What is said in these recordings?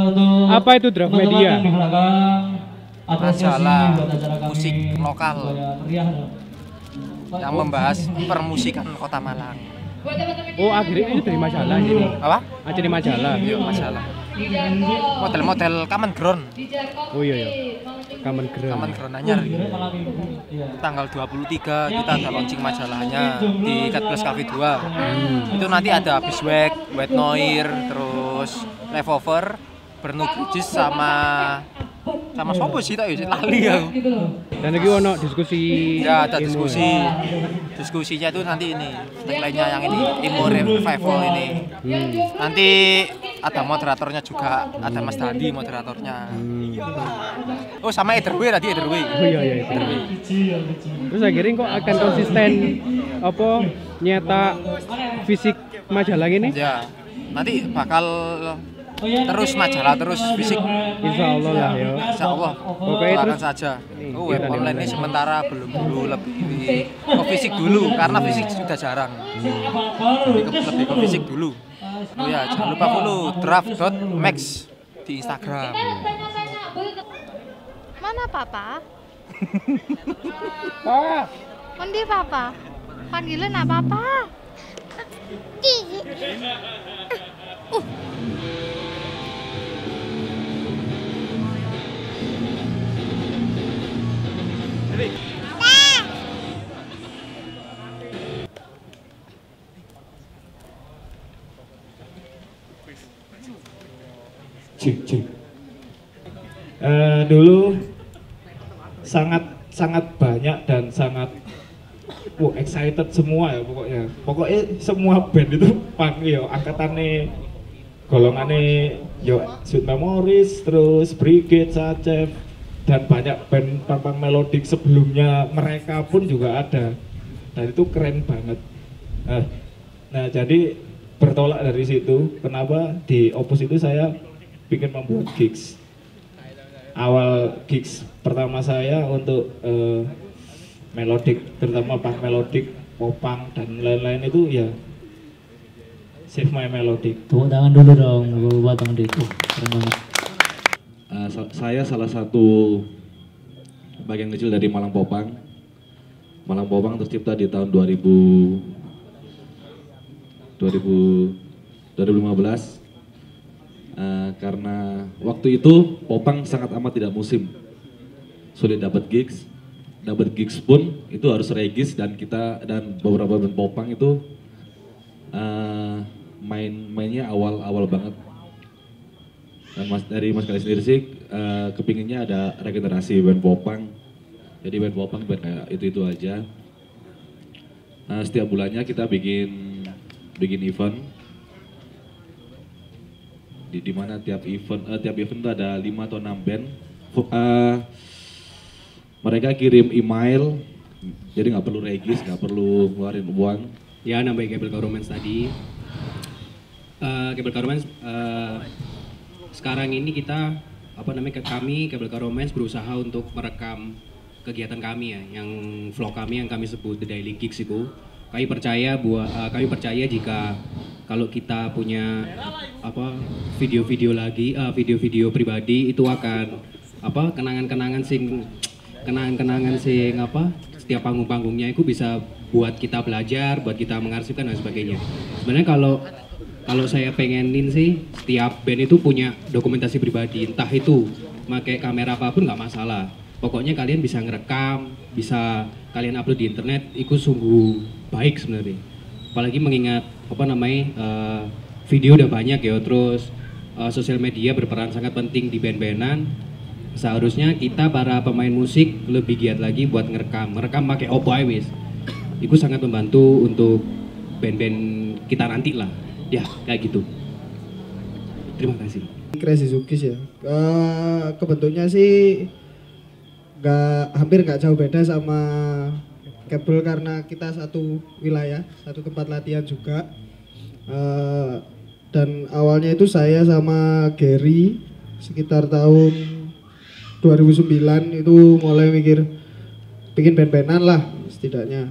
Apa itu Draft Media? Majalah musik lokal yang membahas permusikan Kota Malang. Oh, akhirnya ini dari majalah ini. Apa? Dari majalah. Iya, majalah. Model-model Common Ground. Oh iya ya. Common Ground. Common Ground anyar. Tanggal 23 kita ada launching majalahnya di Catblast Cafe 2. Itu nanti ada Biswek, White Noir, terus Leftover, Bernu Grijis sama sopo sih tak ya lali aku. Dan lagi ono diskusi. Ya ada diskusi. Diskusinya itu nanti ini tagline-nya yang ini Imo Revival ini. Nanti ada moderatornya juga, ada Mas Dandi moderatornya. Oh sama Ederway tadi Ederway. Oh iya iya Ederway. Terus akhirnya kok akan konsisten apa nyetak fisik majalah ini? Ya. Nanti bakal terus majalah terus fisik. Insya Allah lah ya. Insya Allah. Pokoknya terus saja. Web online ini sementara belum dulu lebih ke fisik dulu karena fisik sudah jarang. Lebih ke fisik dulu. Oh ya jangan lupa follow draft.max di Instagram. Mana papa? Pak. Undi papa? Panggilan apa papa? Cik. Dulu sangat banyak dan sangat excited semua ya pokoknya semua band itu panggil angkatannya golongannya yo Sweet Memories terus Brigade, Sacef dan banyak band punk melodik sebelumnya mereka pun juga ada dan itu keren banget. Nah jadi bertolak dari situ kenapa di Opus itu saya bikin membuat gigs. Awal gigs pertama saya untuk melodik, terutama punk melodik, popang dan lain-lain itu ya Save My Melodic. Tepuk tangan dulu dong buat Bang Dik. Keren banget. Saya salah satu bagian kecil dari Malang Popang. Malang Popang tercipta di tahun 2015. Karena waktu itu Popang sangat amat tidak musim, sulit dapat gigs pun itu harus regis dan kita dan beberapa band Popang itu mainnya awal banget. Dan dari Mas Kali sendiri sih kepinginnya ada regenerasi band Popang, jadi band Popang band kayak itu aja. Setiap bulannya kita bikin event. Di mana tiap event itu ada 5 atau 6 band. Mereka kirim email, jadi nggak perlu regis, nggak perlu ngeluarin uang. Ya namanya Cable Car Romance tadi. Cable Car Romance sekarang ini kita kami Cable Car Romance berusaha untuk merekam kegiatan kami ya, yang vlog kami yang kami sebut The Daily Gigs itu. Kami percaya jika kalau kita punya video-video video pribadi itu akan kenangan-kenangan sing setiap panggung-panggungnya itu bisa buat kita belajar, buat kita mengarsipkan dan sebagainya. Sebenarnya kalau saya pengenin sih setiap band itu punya dokumentasi pribadi, entah itu pakai kamera apapun nggak masalah. Pokoknya kalian bisa ngerekam, bisa kalian upload di internet, itu sungguh baik sebenarnya. Apalagi mengingat video udah banyak ya, terus sosial media berperan sangat penting di band-bandan. Seharusnya kita para pemain musik lebih giat lagi buat ngerekam pakai opo ae wis. Itu sangat membantu untuk band-band kita nanti lah. Ya, kayak gitu. Terima kasih. Crazy Zukis ya. Kebentuknya sih hampir nggak jauh beda sama Cable karena kita satu wilayah, satu tempat latihan juga. Dan awalnya itu saya sama Gary sekitar tahun 2009 itu mulai mikir bikin band-bandan lah setidaknya.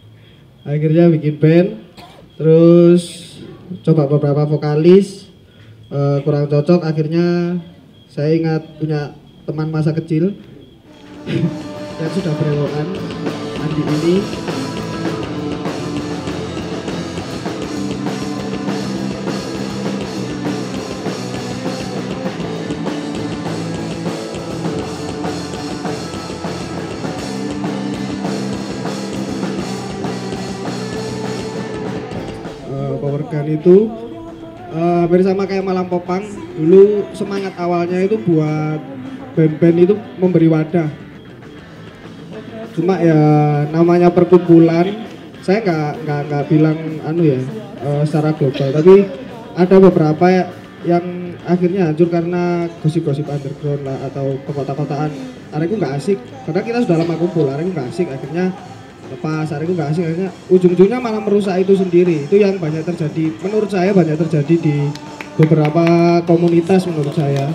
Akhirnya bikin band, terus coba beberapa vokalis, kurang cocok. Akhirnya saya ingat punya teman masa kecil yang sudah berewokan, Andi ini. Power Gun itu hampir sama kayak Malam Popang. Dulu semangat awalnya itu buat band-band itu memberi wadah. Cuma ya namanya perkumpulan, saya nggak bilang secara global, tapi ada beberapa yang akhirnya hancur karena gosip-gosip underground lah atau kekota-kotaan. Areku nggak asik, karena kita sudah lama kumpul, areku nggak asik, akhirnya lepas, areku nggak asik, akhirnya ujung-ujungnya malah merusak itu sendiri. Itu yang banyak terjadi, menurut saya banyak terjadi di beberapa komunitas menurut saya.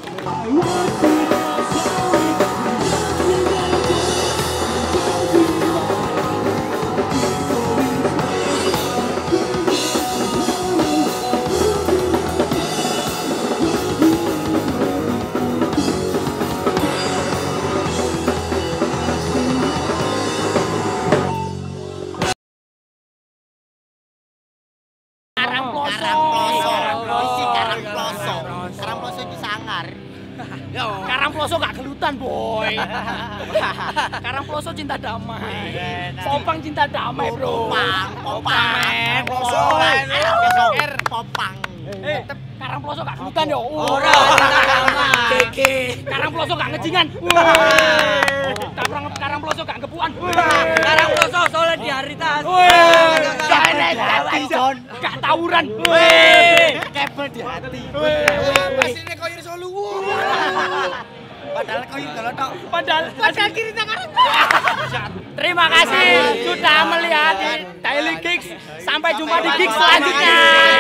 Karangploso gak gelutan boy. Karangploso cinta damai. Popang cinta damai bro. Popang. Popang. Karangploso gak gelutan yo. Ora. Karangploso gak ngejingan. Karangploso gak kepuan. Karangploso solidaritas. Gak tawuran. Kebel di hati. Asline koyo iso luwu. Padahal koyo golotok. Padahal kiri tangan. Terima kasih sudah melihat Daily Gigs. Sampai jumpa di gigs selanjutnya.